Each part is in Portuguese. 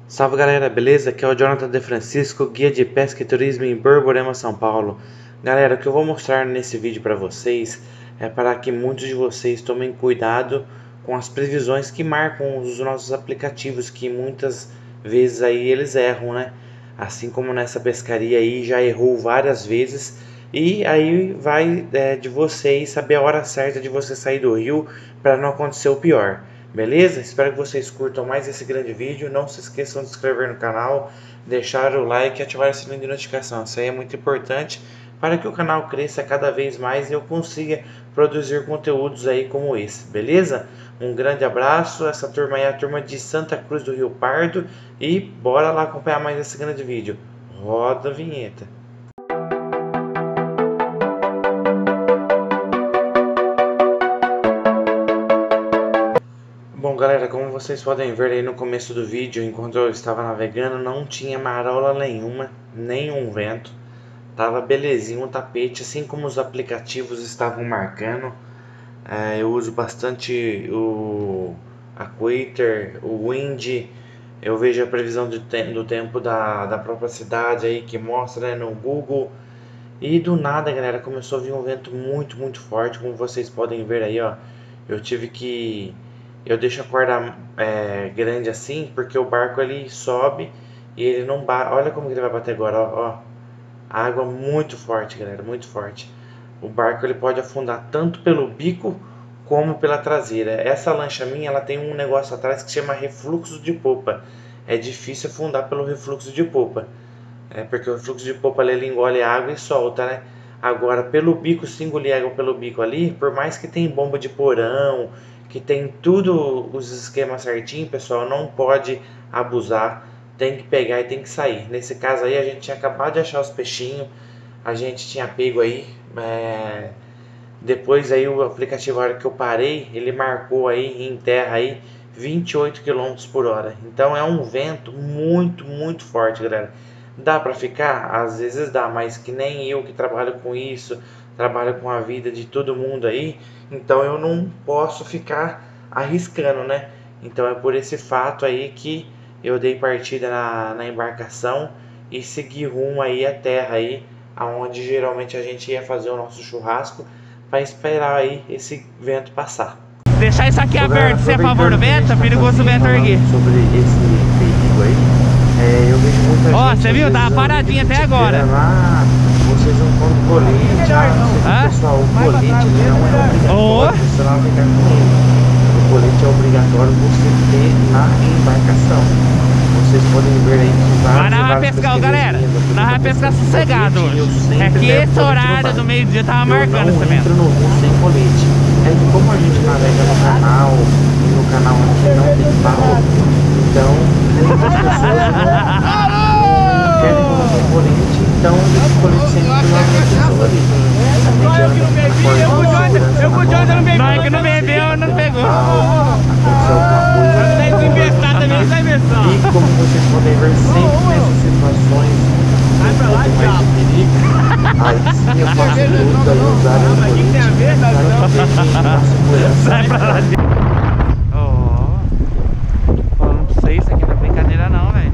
Salve galera, beleza? Aqui é o Jonathan De Francisco, guia de pesca e turismo em Borborema, São Paulo. Galera, o que eu vou mostrar nesse vídeo para vocês é para que muitos de vocês tomem cuidado com as previsões que marcam os nossos aplicativos, que muitas vezes aí eles erram, né? Assim como nessa pescaria aí já errou várias vezes, e aí vai de vocês saber a hora certa de você sair do rio para não acontecer o pior. Beleza? Espero que vocês curtam mais esse grande vídeo. Não se esqueçam de se inscrever no canal, deixar o like e ativar o sininho de notificação. Isso aí é muito importante para que o canal cresça cada vez mais e eu consiga produzir conteúdos aí como esse, beleza? Um grande abraço, essa turma aí é a turma de Santa Cruz do Rio Pardo e bora lá acompanhar mais esse grande vídeo. Roda a vinheta. Bom galera, como vocês podem ver aí no começo do vídeo, enquanto eu estava navegando, não tinha marola nenhuma, nenhum vento. Tava belezinho o tapete, assim como os aplicativos estavam marcando. Eu uso bastante o Aquator, o Wind. Eu vejo a previsão do tempo da própria cidade aí que mostra, né, no Google. E do nada, galera, começou a vir um vento muito forte, como vocês podem ver aí, ó. Eu deixo a corda grande assim, porque o barco ele sobe e ele não bate. Olha como ele vai bater agora, ó. Água muito forte, galera, muito forte. O barco ele pode afundar tanto pelo bico como pela traseira. Essa lancha minha, ela tem um negócio atrás que se chama refluxo de popa. É difícil afundar pelo refluxo de popa. Porque o refluxo de popa ali, ele engole água e solta, né? Agora, pelo bico, se engolir água pelo bico ali, por mais que tem bomba de porão, que tem tudo os esquemas certinho, pessoal, não pode abusar. Tem que pegar e tem que sair. Nesse caso aí, a gente tinha acabado de achar os peixinhos. A gente tinha pego aí. Depois aí o aplicativo, a hora que eu parei, ele marcou aí em terra aí 28 km por hora. Então é um vento muito forte, galera. Dá pra ficar? Às vezes dá, mas que nem eu que trabalho com isso, trabalho com a vida de todo mundo aí, então eu não posso ficar arriscando, né? Então é por esse fato aí que eu dei partida na embarcação e segui rumo aí à terra aí, aonde geralmente a gente ia fazer o nosso churrasco, para esperar aí esse vento passar. Deixar isso aqui aberto, você é a favor do vento? É perigoso o vento erguer. Sobre esse perigo aí, eu vejo muita gente. Ó, você viu? Tava paradinha até agora. Lá, vocês não põem colete, pessoal, o colete não é obrigatório você navegar com ele. O colete é obrigatório você ter na embarcação. Vocês podem ver aí que mas nós vai pescar, galera. Nós vai pescar sossegado. É que esse horário do meio-dia tava marcando esse vento. No rio sem colete. É que como a gente navega no canal, e no canal aqui não tem barro, então muitas pessoas não querem colocar colete, então esse colete sempre vai uma pessoa ali. Eu com o Jonathan não bebeu. Não, que não bebeu, não pegou. Aconteceu alguma coisa. E como vocês podem ver, sempre nessas situações um pouco mais de perigo, aí sim eu faço tudo aí usar o colete para segurança. Sai pra lá. Falando pra vocês, isso aqui não é brincadeira não, velho.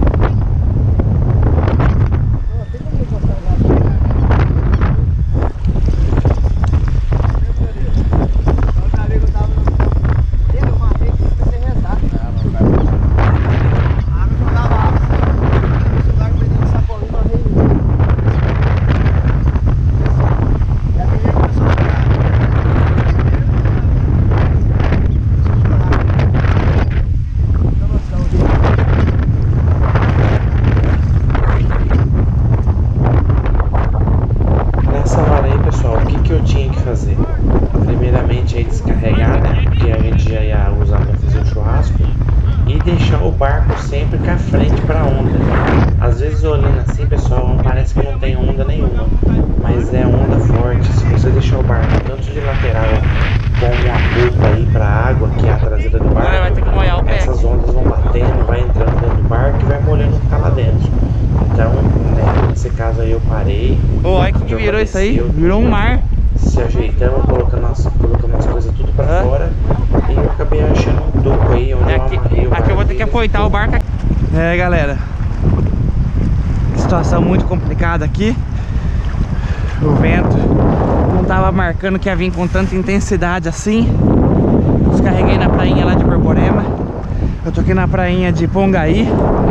Primeiramente aí descarregar, né, porque a gente já ia usar para fazer o churrasco, e deixar o barco sempre com a frente para a onda. Às vezes olhando assim, pessoal, parece que não tem onda nenhuma, mas é onda forte. Se você deixar o barco tanto de lateral como a polpa aí para a água, que é a traseira do barco, vai ter que molhar o pé. Essas ondas vão batendo, vai entrando dentro do barco e vai molhando o que tá lá dentro. Então, né, nesse caso aí eu parei. Olha que virou isso aí, virou um mar. Se ajeitamos, colocando as coisas tudo pra fora, e eu acabei achando um duco aí onde eu amarrei o barco. Aqui eu vou ter que apoiar o barco aqui. É, galera, situação muito complicada aqui. O vento não tava marcando que ia vir com tanta intensidade assim. Descarreguei na prainha lá de Borborema. Eu tô aqui na prainha de Pongaí.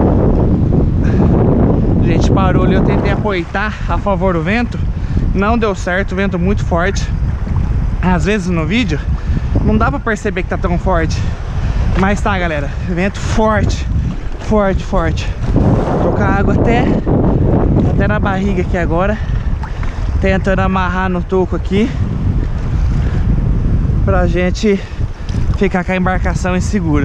A gente parou ali, eu tentei apoitar a favor do vento. Não deu certo, vento muito forte. Às vezes no vídeo não dá pra perceber que tá tão forte, mas tá, galera, vento forte, forte, forte. Tô com a água até na barriga aqui agora, tentando amarrar no toco aqui pra gente ficar com a embarcação insegura.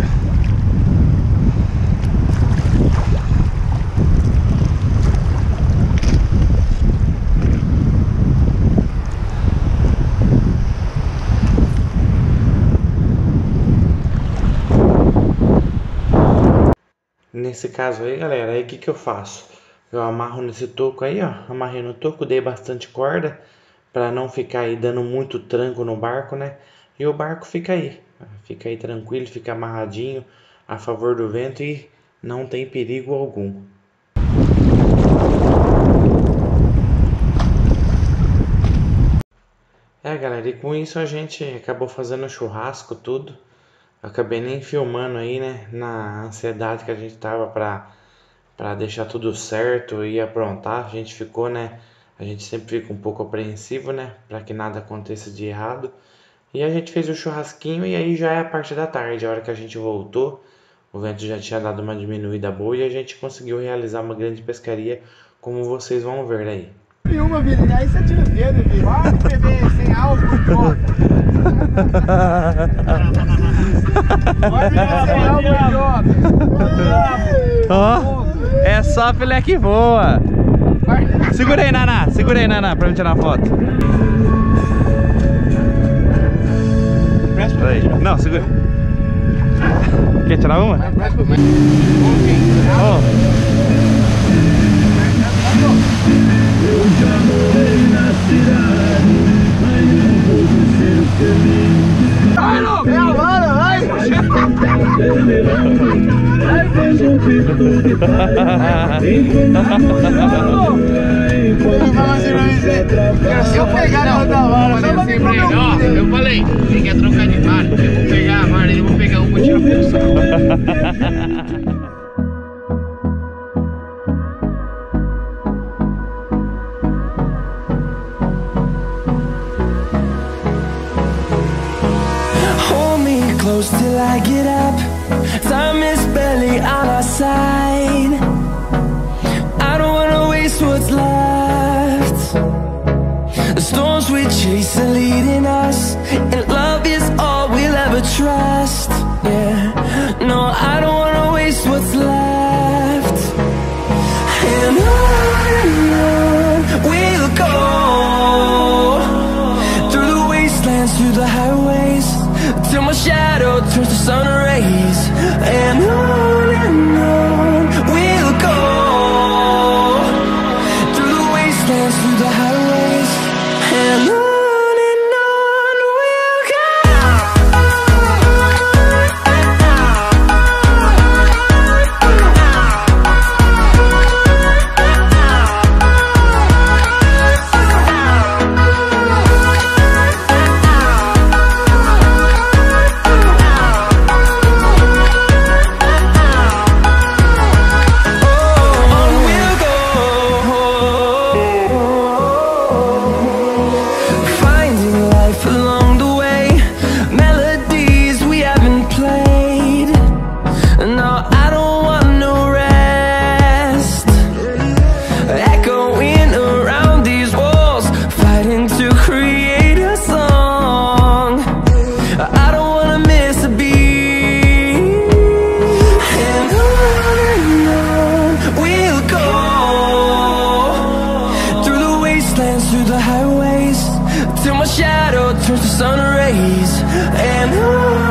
Nesse caso aí, galera, aí o que eu faço? Eu amarro nesse toco aí, ó. Amarrei no toco, dei bastante corda para não ficar aí dando muito tranco no barco, né? E o barco fica aí tranquilo, fica amarradinho a favor do vento e não tem perigo algum. É, galera, e com isso a gente acabou fazendo churrasco, tudo. Acabei nem filmando aí, né, na ansiedade que a gente tava pra deixar tudo certo e aprontar. A gente ficou, né, a gente sempre fica um pouco apreensivo, né, pra que nada aconteça de errado. E a gente fez o churrasquinho e aí já é a parte da tarde, a hora que a gente voltou, o vento já tinha dado uma diminuída boa e a gente conseguiu realizar uma grande pescaria, como vocês vão ver aí. Nenhuma, filho, aí você tira o dedo, filho. Vai, bebê, sem álcool, volta. Vai, bebê, sem álcool, Ó, é só filé que voa. Segura aí, Naná, pra me tirar uma foto. Aí. Não, segura. Quer tirar uma? Oh. Eu já morei na cidade, mas não vou ser o caminho. Vai, louco! É a Lara, vai! Vai, veja o visto que faz. Se eu pegar na outra vara, eu falei, você quer trocar de vara? Eu vou pegar a vara e eu vou pegar uma e tirar a função. Close till I get up. Time is barely on our side. I don't wanna waste what's left. The storms we chase are leading us, and love is all we'll ever trust. Yeah, no, I don't wanna waste what's left. And on we'll go, through the wastelands, through the highways, till my shadow turns to sun rays. And on we'll go, through the wastelands, through the highways. And on we'll through the highways, till my shadow turns to sun rays. And on